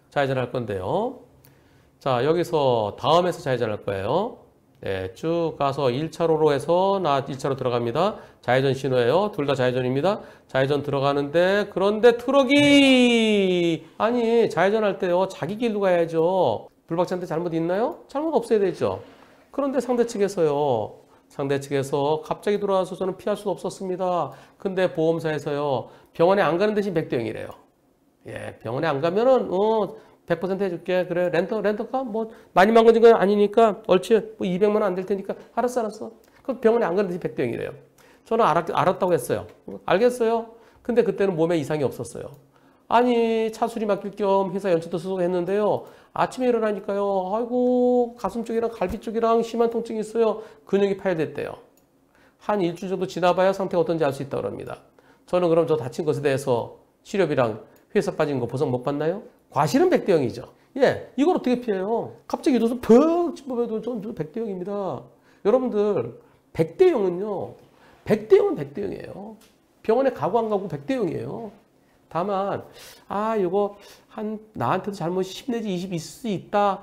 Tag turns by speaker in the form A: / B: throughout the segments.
A: 좌회전할 건데요. 자, 여기서 다음에서 좌회전할 거예요. 네, 쭉 가서 1차로로 해서 나 1차로 들어갑니다. 좌회전 신호예요. 둘 다 좌회전입니다. 좌회전 들어가는데 그런데 트럭이 아니 좌회전할 때요. 자기 길로 가야죠. 불박차한테 잘못 있나요? 잘못 없어야 되죠. 그런데 상대 측에서 갑자기 들어와서 저는 피할 수 없었습니다. 근데 보험사에서요. 병원에 안 가는 대신 100대 0이래요. 예, 병원에 안 가면은 100% 해줄게. 그래, 렌터카? 뭐, 많이 망가진 건 아니니까, 얼추 뭐 200만 원 안 될 테니까, 알았어. 그럼 병원에 안 가는 데 100대 0이래요. 저는 알았다고 했어요. 알겠어요. 근데 그때는 몸에 이상이 없었어요. 아니, 차수리 맡길 겸 회사 연체도 수속했는데요. 아침에 일어나니까요. 아이고, 가슴 쪽이랑 갈비 쪽이랑 심한 통증이 있어요. 근육이 파열됐대요. 한 일주일 정도 지나봐야 상태가 어떤지 알 수 있다고 합니다. 저는 그럼 저 다친 것에 대해서 치료비랑 회사 빠진 거 보상 못 받나요? 과실은 100대 0이죠. 예, 이걸 어떻게 피해요? 갑자기 이도서 퍽 짚어봐도 전 100대 0입니다. 여러분들, 100대 0은요, 100대 0은 100대 0이에요. 병원에 가고 안 가고 100대 0이에요. 다만, 이거 나한테도 잘못이 10 내지 20 있을 수 있다.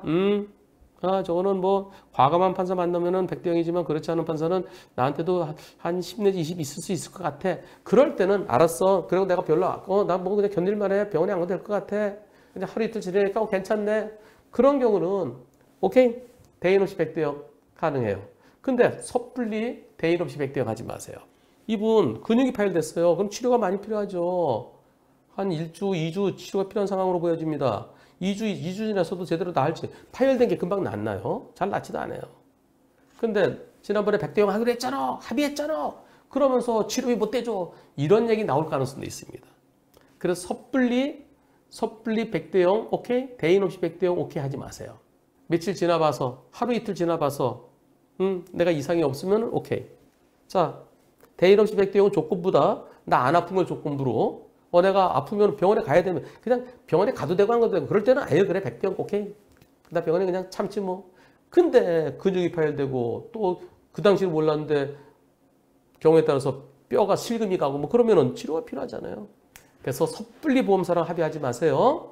A: 저거는 뭐, 과감한 판사 만나면은 100대 0이지만 그렇지 않은 판사는 나한테도 한 10 내지 20 있을 수 있을 것 같아. 그럴 때는 알았어. 그리고 내가 별로, 나 뭐 그냥 견딜만 해. 병원에 안 가도 될 것 같아. 근데 하루 이틀 지내니까 괜찮네. 그런 경우는, 오케이. 대인 없이 100대 0 가능해요. 근데 섣불리 대인 없이 100대 0 하지 마세요. 이분 근육이 파열됐어요. 그럼 치료가 많이 필요하죠. 한 1주, 2주 치료가 필요한 상황으로 보여집니다. 2주 지나서도 제대로 나을지 파열된 게 금방 낫나요? 잘 낫지도 않아요. 근데 지난번에 100대 0 하기로 했잖아. 합의했잖아. 그러면서 치료비 못 대줘. 이런 얘기 나올 가능성도 있습니다. 그래서 섣불리 100대 0 오케이? 대인 없이 100대 0 오케이 하지 마세요. 며칠 지나봐서 하루 이틀 지나봐서 내가 이상이 없으면 오케이. 자, 대인 없이 100대 0 조건보다 나 안 아픈 걸 조건부로 내가 아프면 병원에 가야 되면 그냥 병원에 가도 되고 안 가도 되고 그럴 때는 아예 그래 100대 0 오케이. 나 병원에 그냥 참지 뭐. 근데 근육이 파열되고 또 그 당시는 몰랐는데 경우에 따라서 뼈가 실금이 가고 뭐 그러면은 치료가 필요하잖아요. 그래서 섣불리 보험사랑 합의하지 마세요.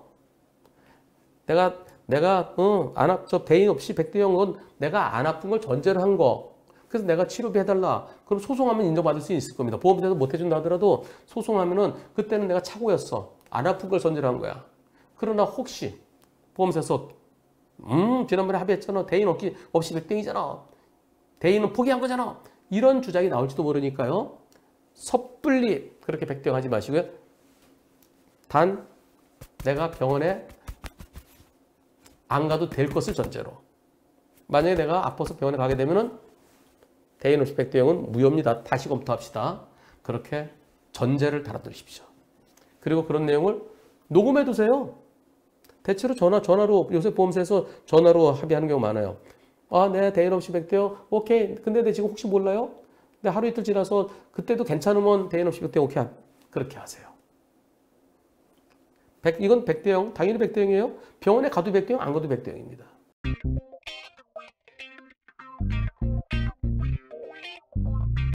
A: 내가 대인 없이 100대 0은 내가 안 아픈 걸 전제로 한 거. 그래서 내가 치료비 해달라. 그럼 소송하면 인정받을 수 있을 겁니다. 보험사에서 못 해준다 하더라도 소송하면은 그때는 내가 착오였어. 안 아픈 걸 전제로 한 거야. 그러나 혹시 보험사에서 지난번에 합의했잖아. 대인 없이 100대 0이잖아. 대인은 포기한 거잖아. 이런 주장이 나올지도 모르니까요. 섣불리 그렇게 100대 0 하지 마시고요. 단 내가 병원에 안 가도 될 것을 전제로. 만약에 내가 아파서 병원에 가게 되면은 대인 없이 100대 0은 무효입니다. 다시 검토합시다. 그렇게 전제를 달아두십시오. 그리고 그런 내용을 녹음해 두세요. 대체로 전화로 요새 보험사에서 전화로 합의하는 경우 많아요. 네, 대인 없이 100대 0 오케이. 근데 내 지금 혹시 몰라요? 근데 하루 이틀 지나서 그때도 괜찮으면 대인 없이 100대 0 오케이. 그렇게 하세요. 이건 100대 0, 당연히 100대 0이에요. 병원에 가도 100대 0, 안 가도 100대 0입니다.